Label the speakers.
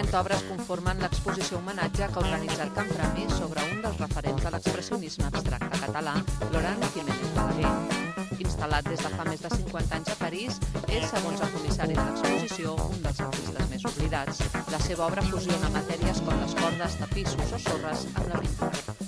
Speaker 1: 30 obres conformen l'exposició homenatge que ha organitzat Camprami sobre un dels referents de l'expressionisme abstracte català, Laurent Jiménez Balaguer. Instal·lat des de fa més de 50 anys a París, és, segons el comissari de l'exposició, un dels artistes més oblidats. La seva obra fusiona matèries com les cordes, tapissos o sorres amb la pintura.